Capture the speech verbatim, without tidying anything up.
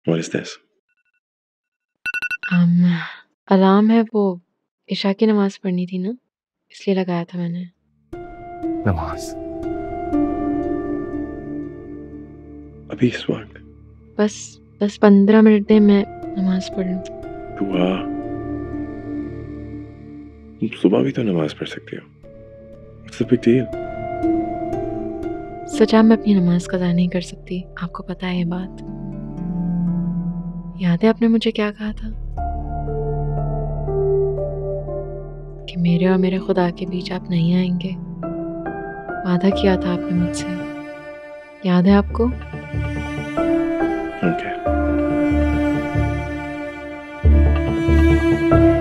What is this? um, alarm है, वो इशा की नमाज पढ़नी थी ना, इसलिए लगाया था मैंने। नमाज? अभी इस वक्त? बस दस पंद्रह मिनट दे, मैं नमाज पढ़ लूँ। दुआ? तुम सुबह भी तो नमाज पढ़ सकती हो। What's the big deal? सचा मैं अपनी नमाज कज़ा नहीं कर सकती, आपको पता है ये बात। याद है आपने मुझे क्या कहा था कि मेरे और मेरे खुदा के बीच आप नहीं आएंगे। वादा किया था आपने मुझसे, याद है आपको? Okay.